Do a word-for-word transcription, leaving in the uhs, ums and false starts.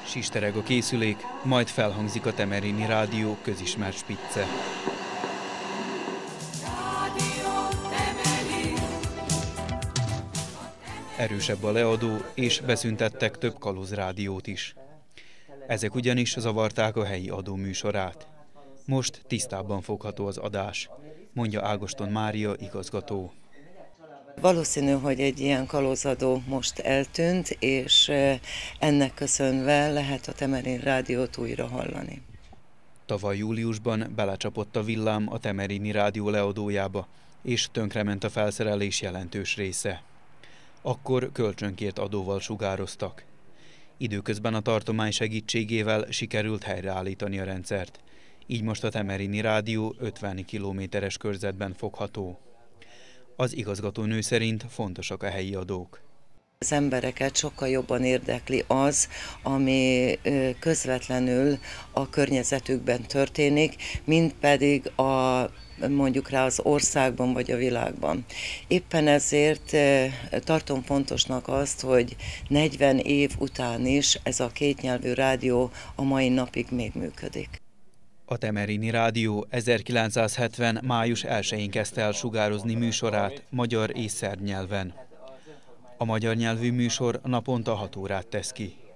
Sistereg a készülék, majd felhangzik a Temerini Rádió közismert spicce. Erősebb a leadó, és beszüntettek több kalózrádiót is. Ezek ugyanis zavarták a helyi adóműsorát. Most tisztábban fogható az adás, mondja Ágoston Mária igazgató. Valószínű, hogy egy ilyen kalózadó most eltűnt, és ennek köszönve lehet a Temerini Rádiót újra hallani. Tavaly júliusban belecsapott a villám a Temerini Rádió leadójába, és tönkrement a felszerelés jelentős része. Akkor kölcsönkért adóval sugároztak. Időközben a tartomány segítségével sikerült helyreállítani a rendszert. Így most a Temerini Rádió ötven kilométeres körzetben fogható. Az igazgatónő szerint fontosak a helyi adók. Az embereket sokkal jobban érdekli az, ami közvetlenül a környezetükben történik, mint pedig a mondjuk rá az országban vagy a világban. Éppen ezért tartom fontosnak azt, hogy negyven év után is ez a kétnyelvű rádió a mai napig még működik. A Temerini Rádió ezerkilencszázhetven. május elsején kezdte el sugározni műsorát magyar és szerb nyelven. A magyar nyelvű műsor naponta hat órát tesz ki.